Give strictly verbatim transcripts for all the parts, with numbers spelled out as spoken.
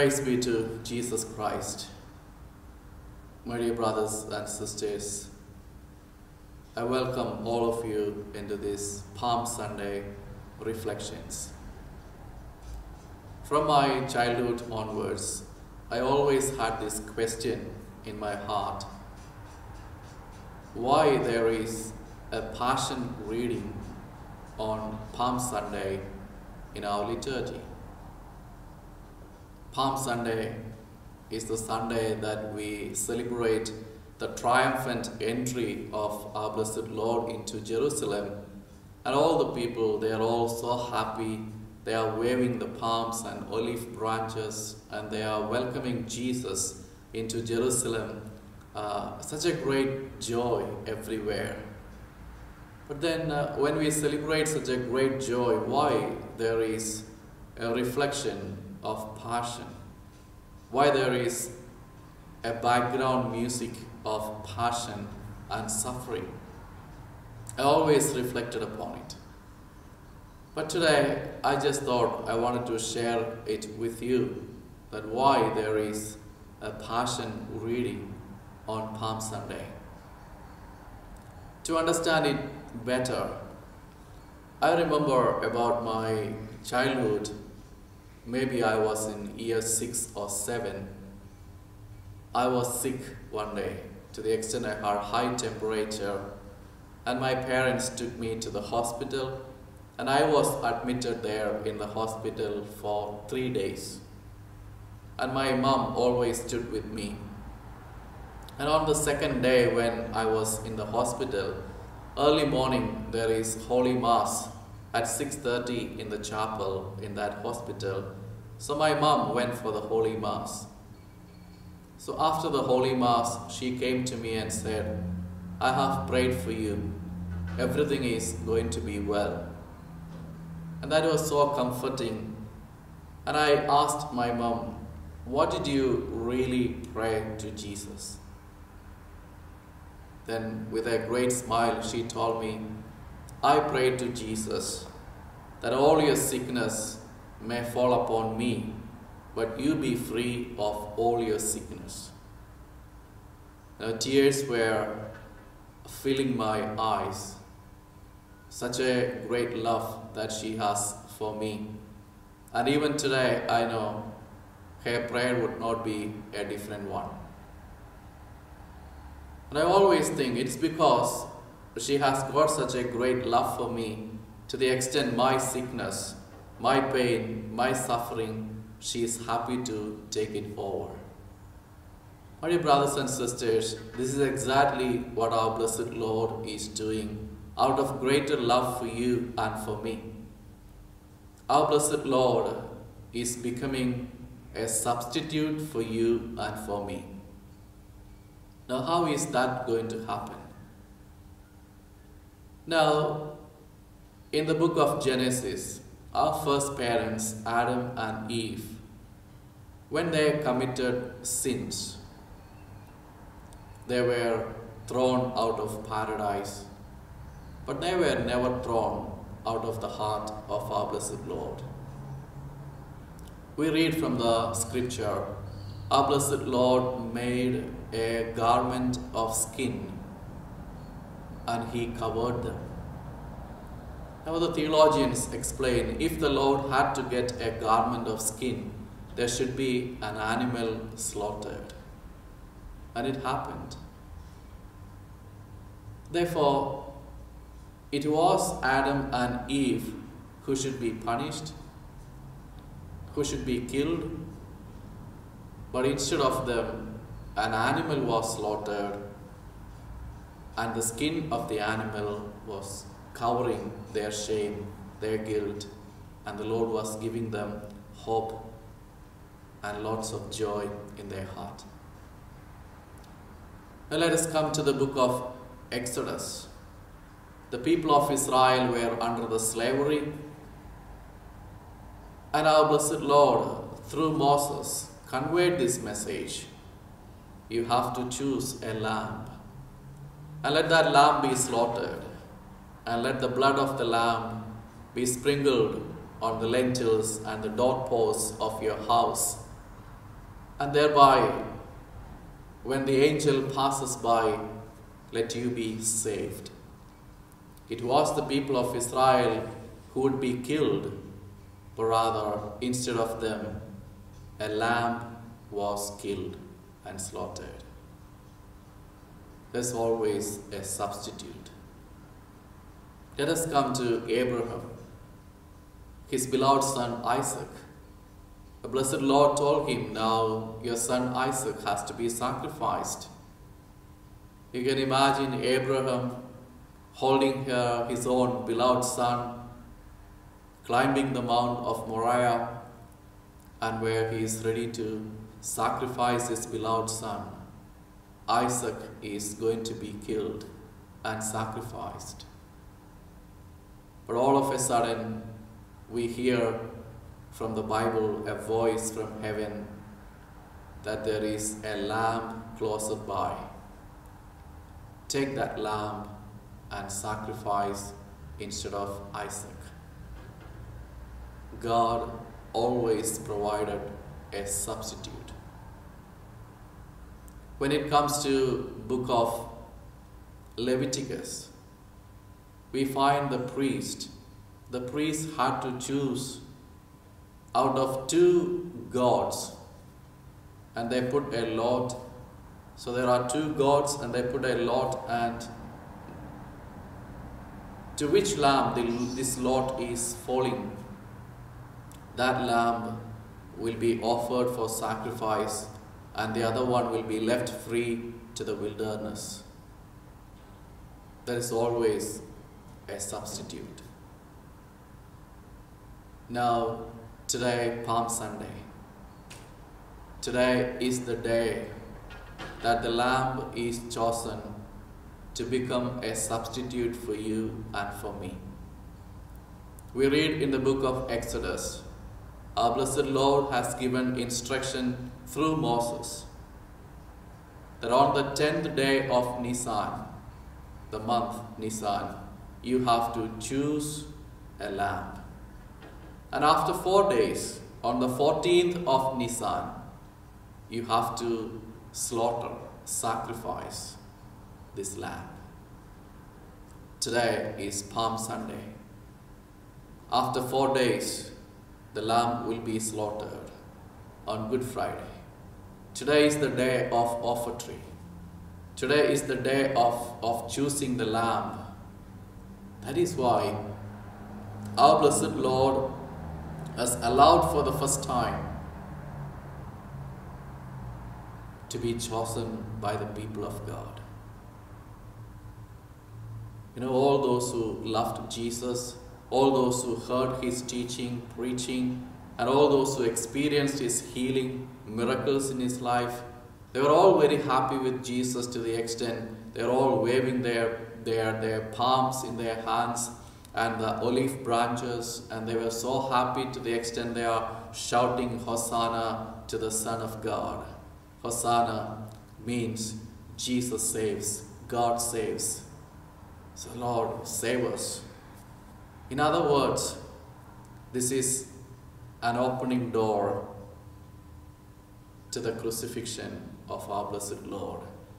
Praise be to Jesus Christ. My dear brothers and sisters, I welcome all of you into this Palm Sunday reflections. From my childhood onwards, I always had this question in my heart: why there is a passion reading on Palm Sunday in our liturgy? Palm Sunday is the Sunday that we celebrate the triumphant entry of our blessed Lord into Jerusalem, and all the people, they are all so happy. They are waving the palms and olive branches, and they are welcoming Jesus into Jerusalem. Uh, such a great joy everywhere. But then uh, when we celebrate such a great joy, why there is a reflection of passion? Why there is a background music of passion and suffering? I always reflected upon it. But today, I just thought I wanted to share it with you, that why there is a passion reading on Palm Sunday. To understand it better, I remember about my childhood. Maybe I was in year six or seven. I was sick one day to the extent I had high temperature, and my parents took me to the hospital, and I was admitted there in the hospital for three days. And my mom always stood with me. And on the second day when I was in the hospital, early morning there is Holy Mass at six thirty in the chapel in that hospital. So my mom went for the Holy Mass. So after the Holy Mass, she came to me and said, "I have prayed for you. Everything is going to be well." And that was so comforting. And I asked my mom, "What did you really pray to Jesus?" Then with a great smile, she told me, "I prayed to Jesus that all your sickness may fall upon me, but you be free of all your sickness." Now, tears were filling my eyes. Such a great love that she has for me. And even today, I know her prayer would not be a different one. And I always think it's because she has got such a great love for me, to the extent my sickness, my pain, my suffering, she is happy to take it over. My dear brothers and sisters, this is exactly what our blessed Lord is doing out of greater love for you and for me. Our blessed Lord is becoming a substitute for you and for me. Now, how is that going to happen? Now, in the book of Genesis, our first parents, Adam and Eve, when they committed sins, they were thrown out of paradise, but they were never thrown out of the heart of our blessed Lord. We read from the scripture, our blessed Lord made a garment of skin and he covered them. Now the theologians explain, if the Lord had to get a garment of skin, there should be an animal slaughtered. And it happened. Therefore, it was Adam and Eve who should be punished, who should be killed, but instead of them, an animal was slaughtered, and the skin of the animal was covering their shame, their guilt, and the Lord was giving them hope and lots of joy in their heart. Now let us come to the book of Exodus. The people of Israel were under the slavery, and our blessed Lord, through Moses, conveyed this message: you have to choose a lamb, and let that lamb be slaughtered, and let the blood of the lamb be sprinkled on the lintels and the doorposts of your house, and thereby, when the angel passes by, let you be saved. It was the people of Israel who would be killed, but rather, instead of them, a lamb was killed and slaughtered. There's always a substitute. Let us come to Abraham, his beloved son Isaac. The blessed Lord told him, now your son Isaac has to be sacrificed. You can imagine Abraham holding here his own beloved son, climbing the Mount of Moriah, and where he is ready to sacrifice his beloved son. Isaac is going to be killed and sacrificed. But all of a sudden, we hear from the Bible a voice from heaven that there is a lamb closer by. Take that lamb and sacrifice instead of Isaac. God always provided a substitute. When it comes to book of Leviticus, we find the priest. The priest had to choose out of two gods, and they put a lot. So there are two gods, and they put a lot, and to which lamb the, this lot is falling, that lamb will be offered for sacrifice, and the other one will be left free to the wilderness. There is always a substitute. Now, today, Palm Sunday. Today is the day that the Lamb is chosen to become a substitute for you and for me. We read in the book of Exodus, our blessed Lord has given instruction through Moses that on the tenth day of Nisan, the month Nisan, you have to choose a lamb. And after four days, on the fourteenth of Nisan, you have to slaughter, sacrifice this lamb. Today is Palm Sunday. After four days, the lamb will be slaughtered on Good Friday. Today is the day of offertory. Today is the day of, of choosing the lamb. That is why our blessed Lord has allowed for the first time to be chosen by the people of God. You know, all those who loved Jesus, all those who heard his teaching, preaching, and all those who experienced his healing, miracles in his life, they were all very happy with Jesus to the extent they were all waving their, their, their palms in their hands and the olive branches, and they were so happy to the extent they are shouting Hosanna to the Son of God. Hosanna means Jesus saves, God saves. So Lord, save us. In other words, this is an opening door to the crucifixion of our blessed Lord.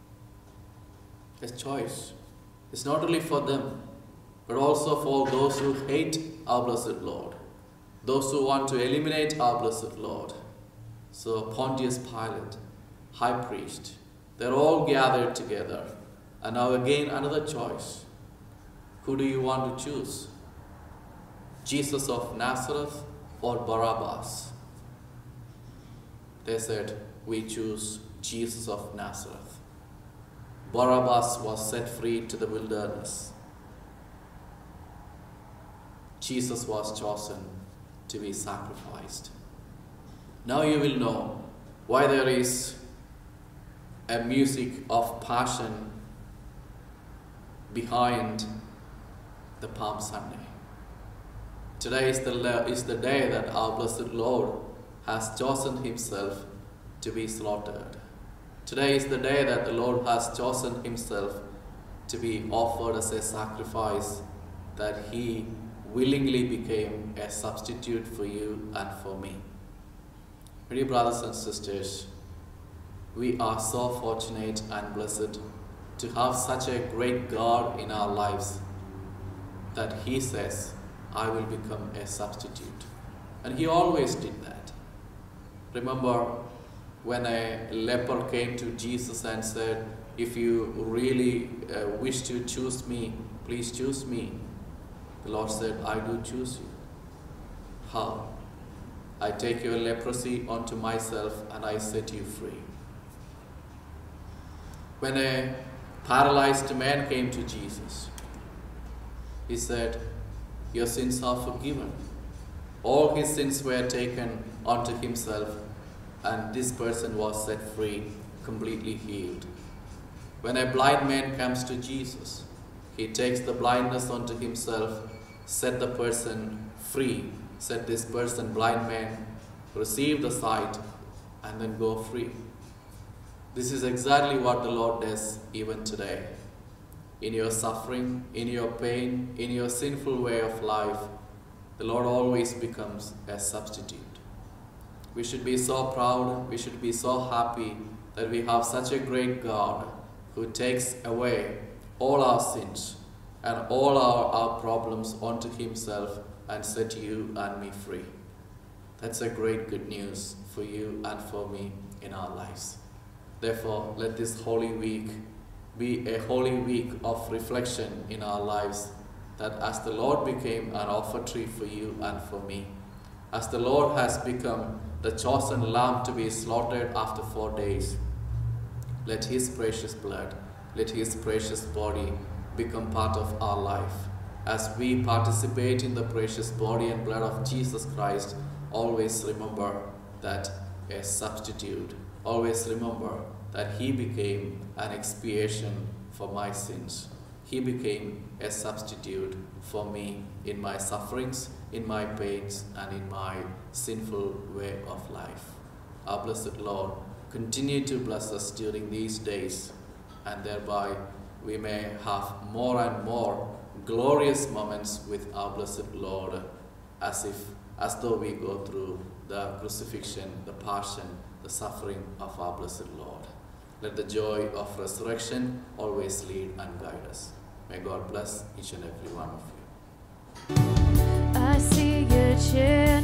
A choice. It's not only for them, but also for those who hate our blessed Lord, those who want to eliminate our blessed Lord. So Pontius Pilate, high priest, they're all gathered together. And now again another choice. Who do you want to choose? Jesus of Nazareth or Barabbas? They said, we choose Jesus of Nazareth. Barabbas was set free to the wilderness. Jesus was chosen to be sacrificed. Now you will know why there is a music of passion behind the Palm Sunday. Today is the, is the day that our blessed Lord has chosen himself to be slaughtered. Today is the day that the Lord has chosen himself to be offered as a sacrifice, that he willingly became a substitute for you and for me. Dear brothers and sisters, We are so fortunate and blessed to have such a great God in our lives that He says, I will become a substitute. And He always did that. Remember when a leper came to Jesus and said, if you really uh, wish to choose me, please choose me. The Lord said, I do choose you. How? I take your leprosy onto myself and I set you free. When a paralyzed man came to Jesus, He said, your sins are forgiven. All his sins were taken onto Himself, and this person was set free, completely healed. When a blind man comes to Jesus, He takes the blindness onto Himself, set the person free, set this person, blind man, receive the sight, and then go free. This is exactly what the Lord does even today. In your suffering, in your pain, in your sinful way of life, the Lord always becomes a substitute. We should be so proud, we should be so happy that we have such a great God who takes away all our sins and all our, our problems onto Himself and set you and me free. That's a great good news for you and for me in our lives. Therefore, let this Holy Week be a holy week of reflection in our lives, that as the Lord became an offertory for you and for me, as the Lord has become the chosen lamb to be slaughtered after four days, let His precious blood, let His precious body become part of our life. As we participate in the precious body and blood of Jesus Christ, always remember that a substitute, always remember that He became an expiation for my sins. He became a substitute for me in my sufferings, in my pains, and in my sinful way of life. Our blessed Lord, continue to bless us during these days, and thereby we may have more and more glorious moments with our blessed Lord, as if, as though we go through the crucifixion, the passion, the suffering of our blessed Lord. Let the joy of resurrection always lead and guide us. May God bless each and every one of you. I see your chair.